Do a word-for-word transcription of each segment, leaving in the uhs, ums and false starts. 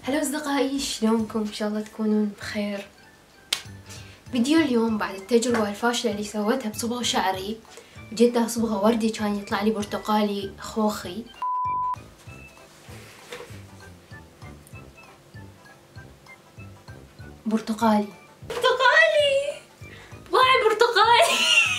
هلا أصدقائي، شلونكم؟ إن شاء الله تكونون بخير. فيديو اليوم بعد التجربة الفاشلة اللي سويتها بصبغ شعري وجيت أصبغه وردي كان يطلع لي برتقالي خوخي. برتقالي برتقالي طلع برتقالي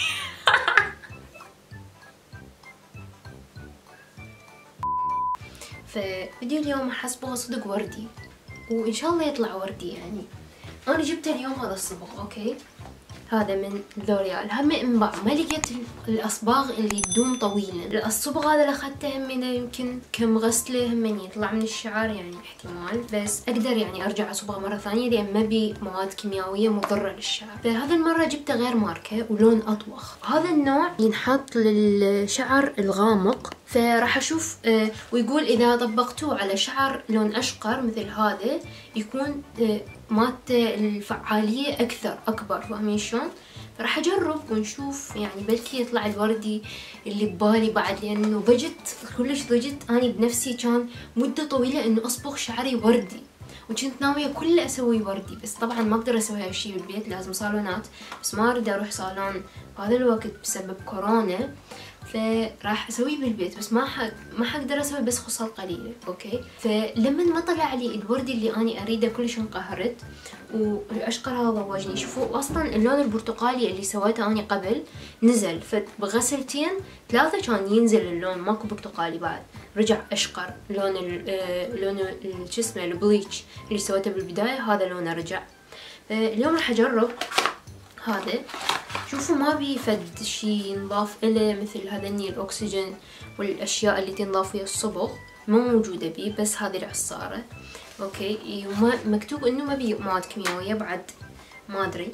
ففيديو اليوم راح أصبغه صدق وردي وإن شاء الله يطلع وردي. يعني أنا جبت اليوم هذا الصبغ، أوكي، هذا من لوريال. هم انباع، ما لقيت الاصباغ اللي تدوم طويلا. الصبغ هذا اللي اخذته همينه يمكن كم غسله همين يطلع من الشعر، يعني احتمال، بس اقدر يعني ارجع اصبغه مره ثانيه لان ما بي مواد كيميائيه مضره للشعر. فهذا المره جبته غير ماركه ولون اطوخ. هذا النوع ينحط للشعر الغامق، فراح اشوف آه ويقول اذا طبقتوه على شعر لون اشقر مثل هذا يكون آه مالته الفعالية أكثر أكبر، فاهمين شلون؟ فراح أجرب ونشوف، يعني بلكي يطلع الوردي اللي ببالي بعد، لأنه بجت كلش ضجت أني بنفسي. كان مدة طويلة إنه أصبغ شعري وردي وكنت ناوية كله أسوي وردي، بس طبعا ما أقدر أسوي هالشي بالبيت، لازم صالونات، بس ما أريد أروح صالون بهذا الوقت بسبب كورونا، فراح اسويه بالبيت، بس ما ح... ما حقدر اسوي بس خصال قليله، اوكي. فلما ما طلع لي الوردي اللي اني اريده كلش انقهرت، والاشقر هذا ضوجني. شوفوا اصلا اللون البرتقالي اللي سويته اني قبل نزل، فبغسلتين ثلاثه كان ينزل اللون، ماكو برتقالي بعد، رجع اشقر. لون ال... آه... لون شو اسمه البليتش اللي سويته بالبدايه هذا لونه رجع. اليوم راح اجرب هذا. شوفوا ما بي فد شي ينضاف إله مثل هذني الأكسجين والأشياء اللي تنضاف ويا الصبغ، مو موجودة بيه، بس هذه العصارة، أوكي. وما مكتوب إنه ما بي مواد كيميائية بعد، ما أدري.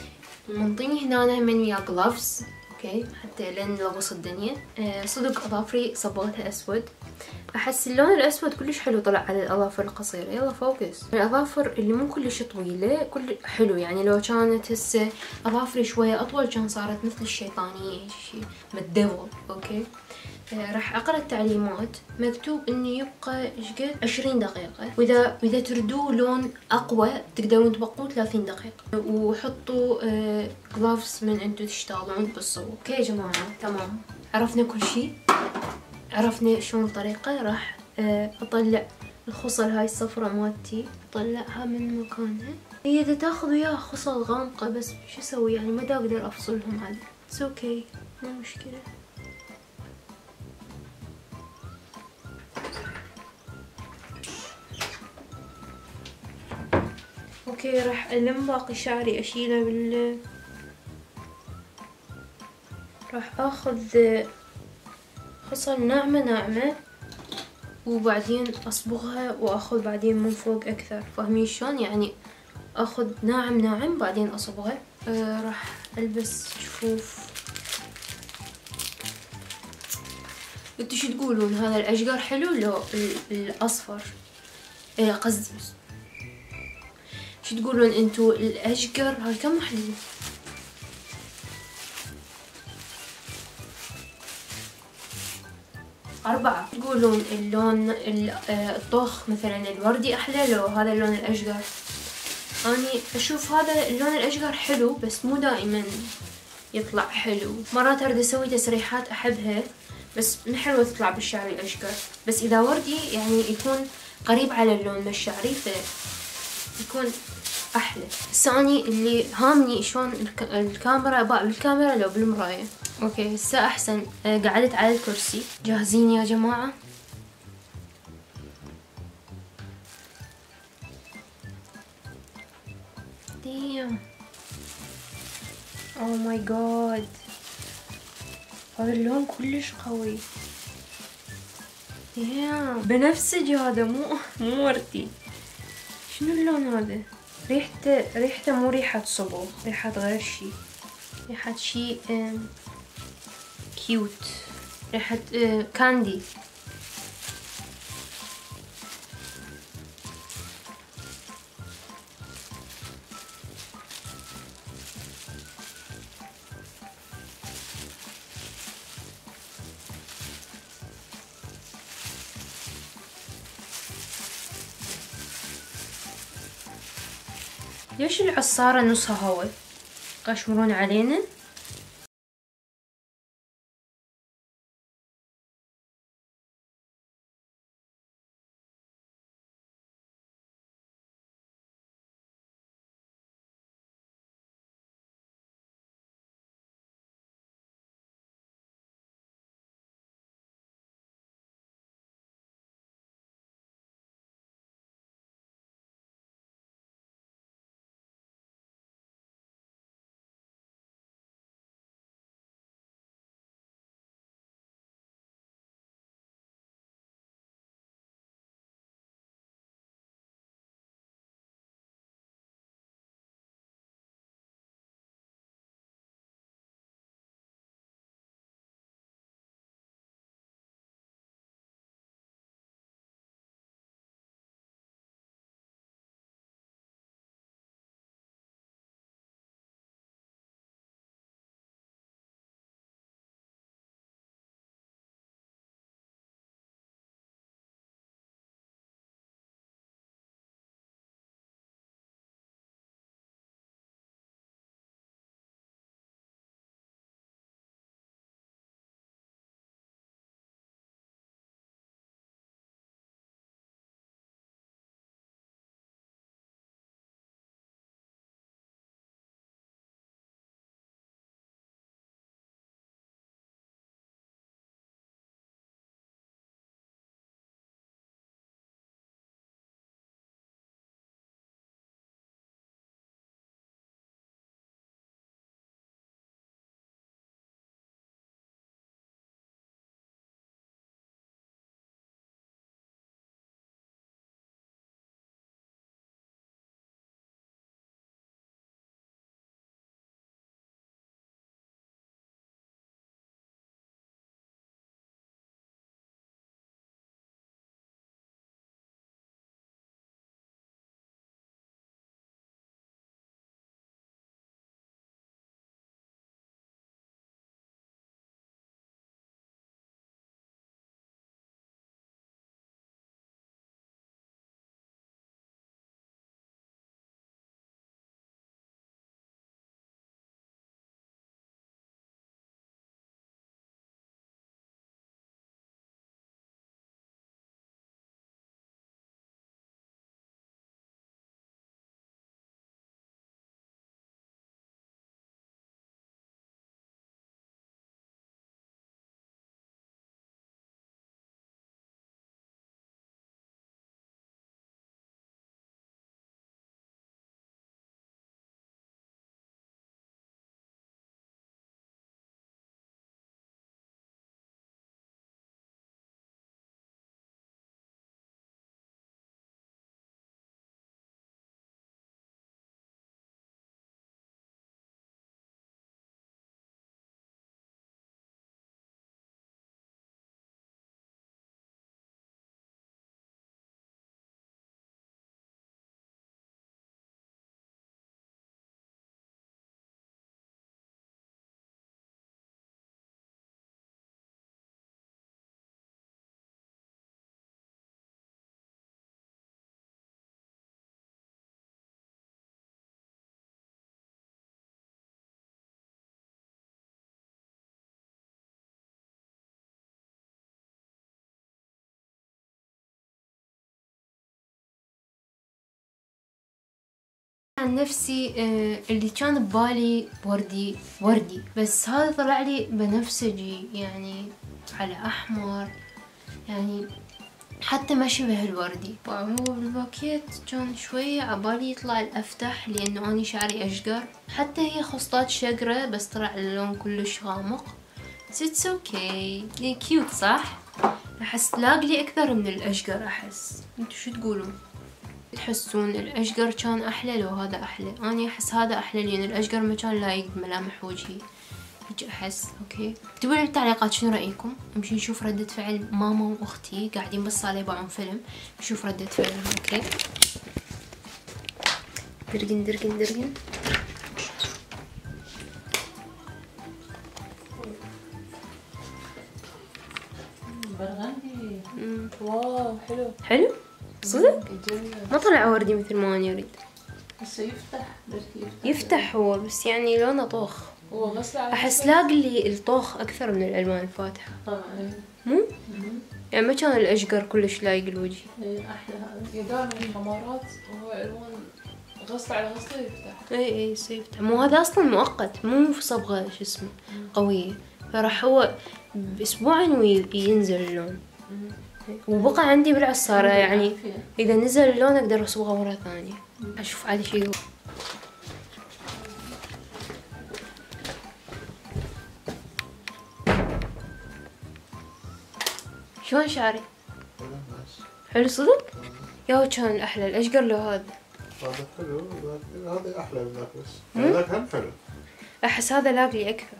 منطيني هنا من ويا جلافز، اوكي، حتى لين لبس الدنيا. أه صدق اظافري صبغتها اسود، احس اللون الاسود كلش حلو طلع على الاظافر القصيره. يلا فوكس. الاظافر اللي مو كلش طويله كل حلو، يعني لو كانت هسه اظافري شويه اطول كان صارت مثل الشيطانيه، شي متدول، اوكي. آه راح اقرا التعليمات. مكتوب انه يبقى ايش قد عشرين دقيقه، واذا واذا تردوه لون اقوى تقدرون تبقوه ثلاثين دقيقه، وحطوا آه جلافز من انتو تشتغلون بالصبغ. اوكي يا جماعه، تمام، عرفنا كل شيء، عرفنا شلون الطريقه. راح آه اطلع الخصل هاي الصفرة مالتي، اطلعها من مكانها. هي اذا تاخذ وياها خصل غامقه، بس شو اسوي يعني، ما دا اقدر افصلهم عاد. اتس اوكي، مو مشكله. اوكي، راح الم باقي شعري اشيله بال راح اخذ خصل ناعمه ناعمه وبعدين اصبغها، واخذ بعدين من فوق اكثر، فاهمين شلون؟ يعني اخذ ناعم ناعم بعدين اصبغه. آه راح البس شفوف. انتو شو تقولون، هذا الاشقر حلو لو الاصفر؟ ايه قصدي شو تقولون انتو، الاشقر هاي كم وحدة؟ أربعة. تقولون اللون الطوخ مثلا الوردي أحلى لو هذا اللون الأشقر؟ أني أشوف هذا اللون الأشقر حلو، بس مو دائما يطلع حلو. مرات أريد أسوي تسريحات أحبها، بس من حلوة تطلع بالشعر الأشقر، بس إذا وردي يعني يكون قريب على اللون الشعري فيكون أحلى. الثاني اللي هامني شلون الكاميرا باع بالكاميرا لو بالمراية. اوكي هسه احسن. أه قعدت على الكرسي. جاهزين يا جماعة؟ ديم اوه ماي جاد، هذا اللون كلش قوي. ديم بنفسجي هذا، مو مو وردي. شنو اللون هذا؟ ريحته ريحته مو ريحة صبغ، ريحة غير شي، ريحة شي كيوت، ريحة آه كاندي. ليش العصارة نصها هوا؟ قاشمرون علينا. عن نفسي اللي كان ببالي وردي وردي، بس هذا طلع لي بنفسجي يعني على احمر، يعني حتى ما شبه الوردي. هو بالباكيت كان شوية عبالي يطلع الافتح لانه اني شعري اشقر، حتى هي خصلات شقرة بس طلع اللون كلش غامق. اتس اوكي كيوت صح؟ احس لاقلي اكثر من الاشقر. احس انتو شو تقولون؟ تحسون الاشقر كان احلى لو هذا احلى؟ اني احس هذا احلى لان الاشقر ما كان لايق بملامح وجهي هيك احس. اوكي اكتبوا لي بالتعليقات شنو رايكم. نمشي نشوف ردة فعل ماما واختي قاعدين بالصالة يباعون فيلم، نشوف ردة فعلهم. اوكي درقن درقن درقن. برغندي. واو حلو حلو صدق؟ ما طلع وردي مثل ما اني اريد. هسه يفتح يفتح يفتح هو، بس يعني لونه طوخ. هو غسل على احس لاقي لي الطوخ اكثر من الالوان الفاتحه. اه اي. مو يعني ما كان الاشقر كلش لايق الوجه. اي احلى هذا. يدار من الحمارات وهو الوان غسل على غسله يفتح. اي اي يفتح. مو هذا اصلا مؤقت، مو في صبغه شو اسمه قويه، فراح هو باسبوعين وينزل اللون. وبقى عندي بالعصارة يعني إذا نزل اللون أقدر أصبغه مرة ثانية. أشوف علي شي. شلون شعري؟ حلو صدق؟ ياهو كان أحلى الأشقر لو هذا. هذا حلو، هذا أحلى من ذاك، بس هذاك هم حلو. أحس هذا لاق لي أكثر.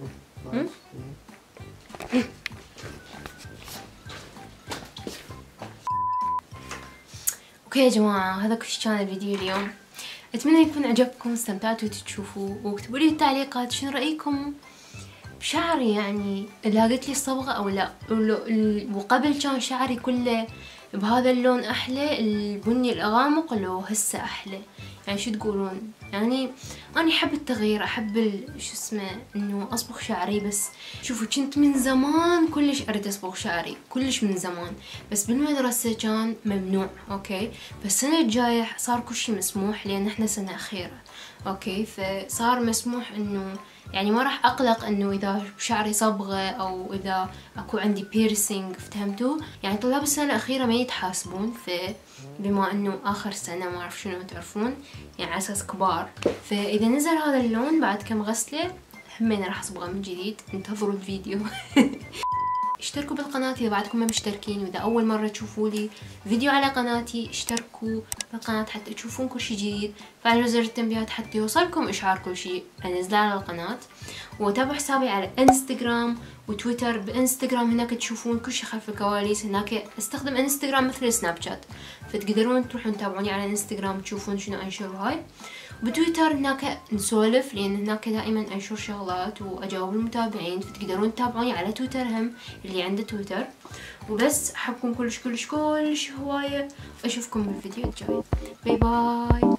اوكي يا جماعة، هذا كل شي كان الفيديو اليوم. اتمنى يكون عجبكم، استمتعتوا تشوفوه، واكتبوا لي بالتعليقات شنو رأيكم بشعري، يعني لاقت لي الصبغة او لا. وقبل كان شعري كله بهذا اللون احلى، البني الغامق، لو هسه احلى، يعني شو تقولون؟ يعني انا احب التغيير، احب شو اسمه انه اصبغ شعري. بس شوفوا كنت من زمان كلش اريد اصبغ شعري، كلش من زمان، بس بالمدرسة كان ممنوع. اوكي، فالسنة الجاية صار كل شي مسموح، لان احنا سنة اخيرة. اوكي، فصار مسموح انه يعني ما راح اقلق انه اذا شعري صبغة او اذا اكو عندي بيرسينج، فهمتوا؟ يعني طلاب السنة الاخيرة ما يتحاسبون، بما انه اخر سنة ما اعرف شنو تعرفون، يعني على اساس كبار. فاذا نزل هذا اللون بعد كم غسلة همين راح اصبغه من جديد. انتظروا الفيديو. اشتركوا بالقناة إذا بعدكم ما مشتركين، وإذا أول مرة تشوفوا لي فيديو على قناتي اشتركوا بالقناة حتى تشوفون كل شي جديد. فعلوا زر التنبيهات حتى يوصلكم إشعار كل شي أنزله على القناة. وتابعوا حسابي على انستغرام وتويتر. بانستغرام هناك تشوفون كل شي خلف الكواليس، هناك استخدم انستغرام مثل سناب شات، فتقدرون تروحون تتابعوني على انستغرام تشوفون شنو انشر وهاي. بتويتر هناك نسولف، لان هناك دائما انشر شغلات واجاوب المتابعين، فتقدرون تتابعوني على تويتر هم اللي عنده تويتر. وبس احبكم كلش كلش كلش هوايه، اشوفكم بالفيديو الجاي. باي باي.